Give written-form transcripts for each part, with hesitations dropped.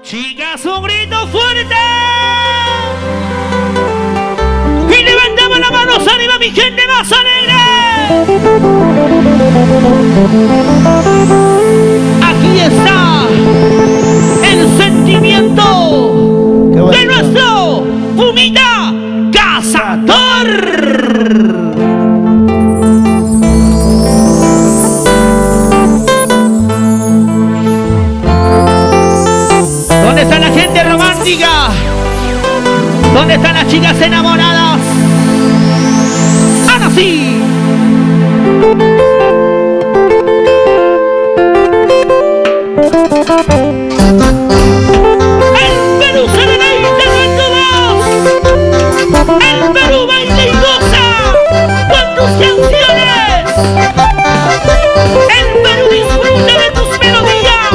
Chicas, un grito fuerte. Y levantamos las manos arriba, mi gente más alegre. Aquí está el sentimiento de nuestro Fumita Cazador. ¿Dónde está la gente romántica? ¿Dónde están las chicas enamoradas? ¡Ahora sí! El Perú se deleita con tu voz. El Perú baila y goza con tus canciones. El Perú disfruta de tus melodías.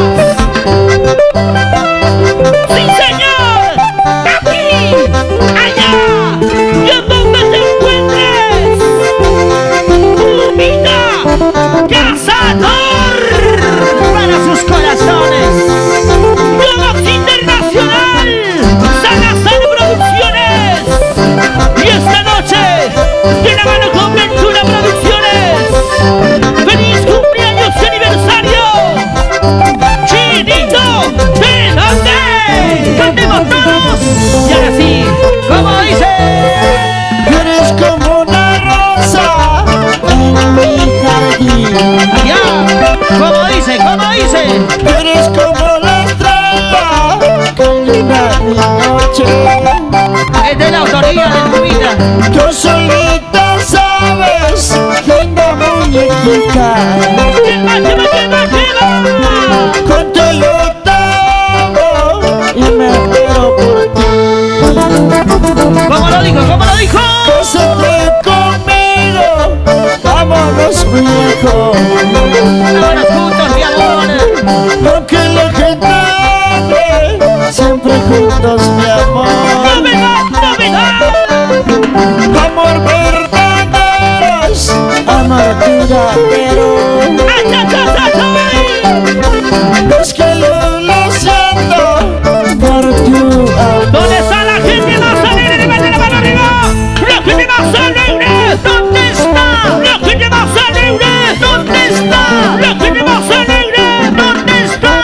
¡Sí, señor! ¡Aquí! ¡Allá! ¡Y en donde te encuentres! ¡Fumita Cazador! ¡Para sus corazones! ¡Globox Internacional! ¡Salazar Producciones! ¡Y esta noche! ¡de la mano con Ventura Producciones! ¡Feliz cumpleaños y aniversario! ¡Chinito! ¿De dónde? ¡Cantemos todos! Y ahora sí, ¿cómo dice? Eres como una rosa en mi jardín. Allá, ¿cómo dice? ¿Cómo dice? Eres como la estrella que ilumina mi noche. Es de la autoría del Fumita. Tú solita sabes, linda muñequita. ¿Quién más? ¿Quién más? ¿Quién más? ¿Quién más? Cuánto yo te amo y me muero por ti. ¿Cómo lo dijo? ¿Cómo lo dijo? Cásate conmigo, vámonos muy lejos. Vámonos juntos, mi amor. Aunque la gente hable, siempre juntos, mi amor. ¡Novedad, novedad! Amor verdaderos, amor duradero. ¡Ay, ay, ay, ay, ay! Es que yo lo siento por tu amor. ¿Dónde está la gente más alegre? ¡Levante la mano arriba! ¡La gente más alegre! ¿Dónde está? ¡La gente más alegre! ¿Dónde está? ¡La gente más alegre! ¿Dónde está?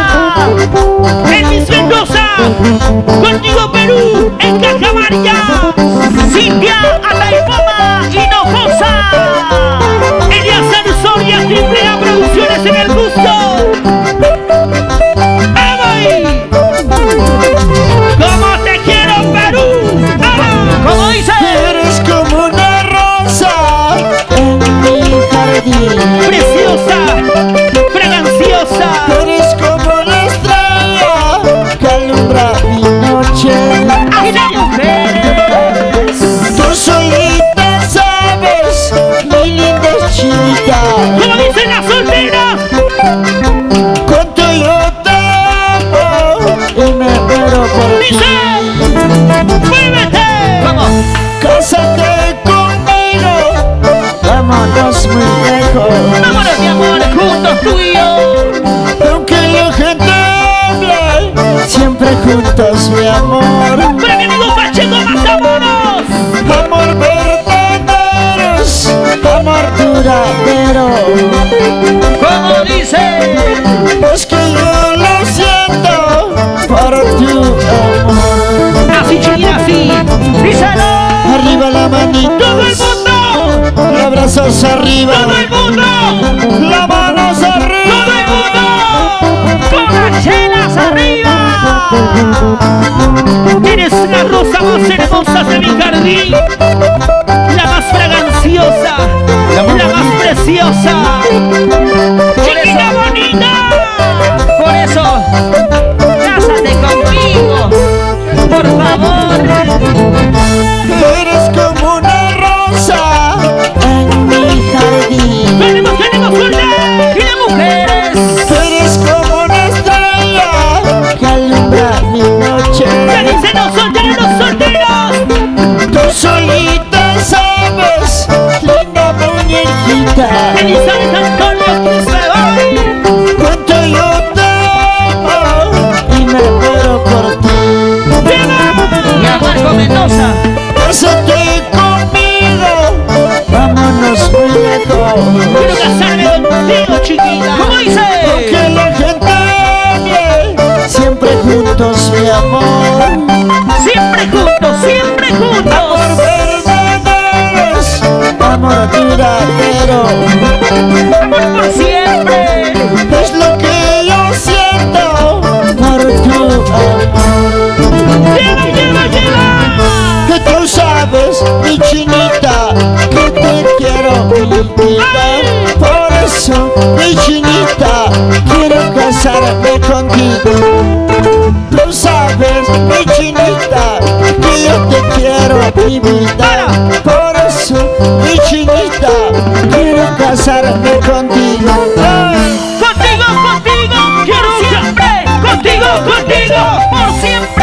Elvis Mendoza, contigo Perú, en Cajamarca, Cintia, Ataipoma, Hinojosa, Eliazar Soria, Triple A Producciones en el gusto. ¡Cómo te quiero, Perú! ¿Cómo dice? Eres como una rosa en mi jardín. Preciosa, fraganciosa. Eres como la estrella que alumbra mi noche. ¡Ay, de mujeres! Tú solita sabes, mi linda chinita. ¿Cómo dicen las solteras? Cuánto yo te amo y me muero por ti. ¡Dice! ¡Muévete! ¡Vamos! Cásate conmigo, vámonos muy lejos. ¡Vámonos, mi amor! ¡Juntos tú y yo! Aunque la gente hable, siempre juntos, mi amor. ¡Para mi amigo Pacheco Matamoros! Amor verdaderos, amor duradero. ¿Cómo dice? Es que yo lo siento por tu amor. Así, chiquita, así. ¡Díselo! Arriba la manita, ¡Todo el mundo! abrazos arriba, ¡Todo el mundo! las manos ¡Todo el arriba. mundo! ¡Con las chelas arriba! Eres la rosa más hermosa de mi jardín, la más fraganciosa, la más preciosa, chiquita bonita. Por eso, cásate conmigo, por favor. Eres como una rosa en mi jardín. ¡Tenemos suerte! ¡Y de mujeres! Eres como una estrella que alumbra mi noche. ¡Ya dicen los solteros, solteros! Tú solita sabes, linda muñequita. ¡Elizabeth Antonio! mi amor. Siempre juntos, siempre juntos. Amor verdadero, amor duradero. Amor por siempre. Es lo que yo siento por tu amor. Lleva, lleva, lleva. Que tú sabes, mi chinita, que te quiero mi vida. Por eso, mi chinita, quiero casarme contigo. Tú sabes, mi chinita, que yo te quiero mi vida. Por eso, mi chinita, quiero casarme contigo. Contigo, contigo, quiero siempre. Contigo, contigo, por siempre.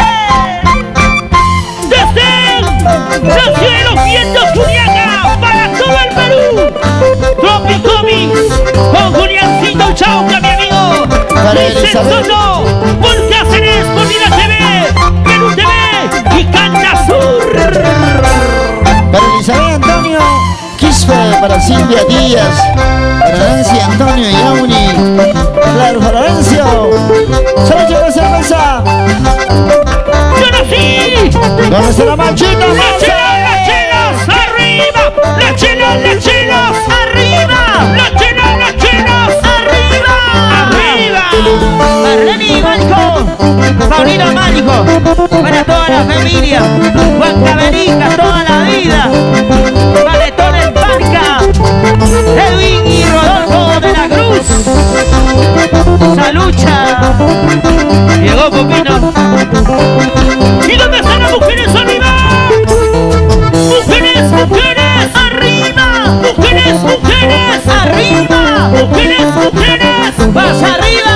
Desde los cielos vientos Juliaca para todo el Perú. Tropicomics con Juliancito Chauca, mi amigo. Para Luis Elizabeth. Soto, por Cáceres, por Vida TV, Perú TV y Canta Sur. Para Elizabeth Antonio Quispe, para Silvia Díaz, para Nancy Antonio Yauni, claro, para Lorenzo. ¡Salud, la cerveza! ¡Yo nací! ¿Dónde está la manchita? ¡Las chelas, arriba! ¡Las chelas, arriba! ¡Las chelas, arriba! ¡Arriba! Marlene Mágico, Paulino Mágico, para toda la familia, Juan Caberica, toda la vida, Paletón en Barca, Edwin y Rodolfo de la Cruz, Salucha, llegó Pupino. ¿Y dónde están las mujeres arriba? ¡Mujeres, mujeres! ¡Arriba! ¡Mujeres, mujeres! Arriba, ¡Mujeres, mujeres! más arriba,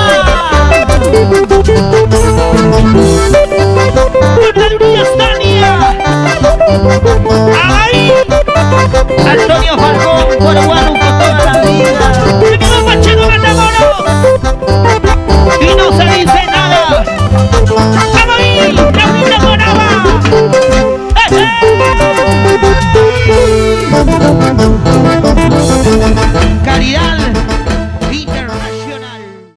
¡Guardadurías Tania! ¡Ahí!